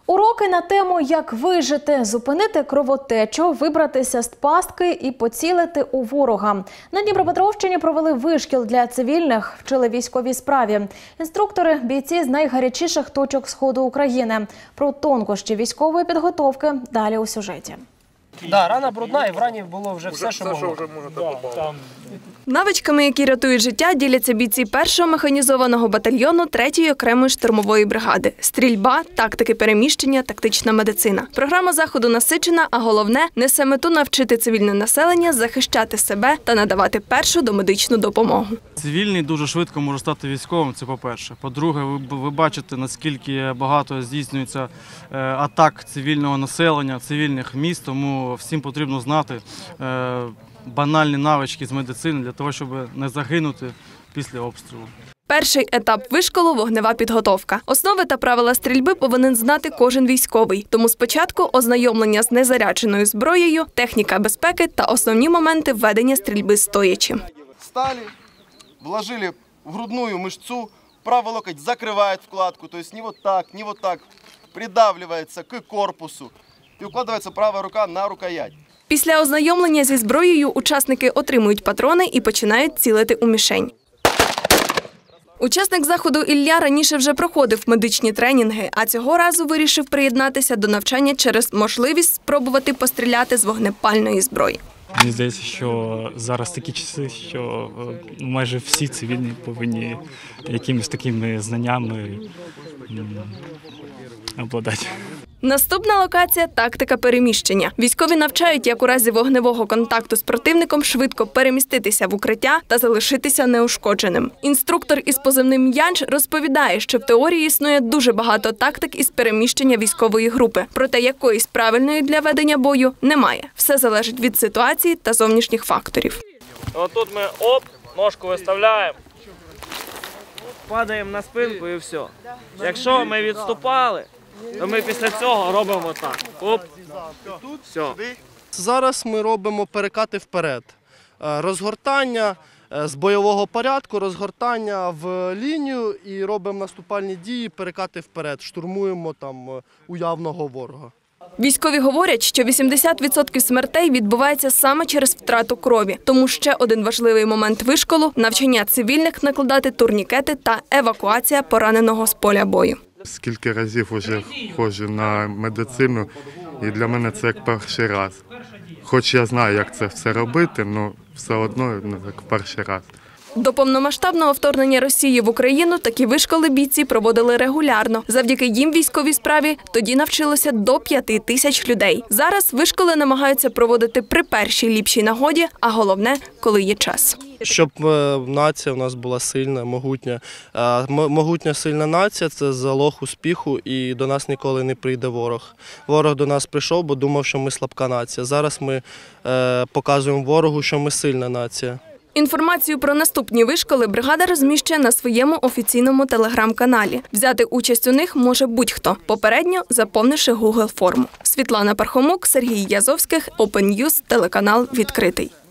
Уроки на тему «Як вижити», зупинити кровотечу, вибратися з пастки і поцілити у ворога. На Дніпропетровщині провели вишкіл для цивільних, вчили військовій справі. Інструктори – бійці з найгарячіших точок Сходу України. Про тонкощі військової підготовки далі у сюжеті. Да, рана брудна і в рані було вже все, що могло. Навичками, які рятують життя, діляться бійці 1-го механізованого батальйону 3-ї окремої штурмової бригади. Стрільба, тактики переміщення, тактична медицина. Програма заходу насичена, а головне – несе мету навчити цивільне населення захищати себе та надавати першу домедичну допомогу. Цивільний дуже швидко може стати військовим, це по-перше. По-друге, ви бачите, наскільки багато здійснюється атак цивільного населення, цивільних міст, тому всім потрібно знати банальні навички з медицини для того, щоб не загинути після обстрілу. Перший етап вишколу – вогнева підготовка. Основи та правила стрільби повинен знати кожен військовий. Тому спочатку ознайомлення з незарядженою зброєю, техніка безпеки та основні моменти ведення стрільби стоячи. Стали, вложили в грудную мышцу, правый локоть закрывает вкладку, то есть не вот так, придавливается к корпусу и укладывается правая рука на рукоять. Після ознайомлення зі зброєю учасники отримують патрони і починають цілити у мішень. Учасник заходу Ілля раніше вже проходив медичні тренінги, а цього разу вирішив приєднатися до навчання через можливість спробувати постріляти з вогнепальної зброї. Мені здається, що зараз такі часи, що майже всі цивільні повинні якимись такими знаннями обладати. Наступна локація – тактика переміщення. Військові навчають, як у разі вогневого контакту з противником швидко переміститися в укриття та залишитися неушкодженим. Інструктор із позивним «Янч» розповідає, що в теорії існує дуже багато тактик із переміщення військової групи. Проте якоїсь правильної для ведення бою немає. Все залежить від ситуації та зовнішніх факторів. Отут ми ножку виставляємо, падаємо на спинку і все. Якщо ми відступали, то ми після цього робимо так. Оп, все. Зараз ми робимо перекати вперед. Розгортання з бойового порядку, розгортання в лінію і робимо наступальні дії, перекати вперед, штурмуємо там уявного ворога. Військові говорять, що 80% смертей відбувається саме через втрату крові. Тому ще один важливий момент вишколу – навчання цивільних накладати турнікети та евакуація пораненого з поля бою. Скільки разів вже ходжу на медицину, і для мене це як перший раз. Хоч я знаю, як це все робити, але все одно як перший раз. До повномасштабного вторгнення Росії в Україну такі вишколи бійці проводили регулярно. Завдяки їм військовій справі тоді навчилося до 5000 людей. Зараз вишколи намагаються проводити при першій ліпшій нагоді, а головне – коли є час. Щоб нація у нас була сильна, могутня. Могутня, сильна нація – це залог успіху, і до нас ніколи не прийде ворог. Ворог до нас прийшов, бо думав, що ми слабка нація. Зараз ми показуємо ворогу, що ми сильна нація. Інформацію про наступні вишколи бригада розміщує на своєму офіційному телеграм-каналі. Взяти участь у них може будь-хто, попередньо заповнивши Google форму. Світлана Пархомук, Сергій Язовських, Open News, телеканал «Відкритий».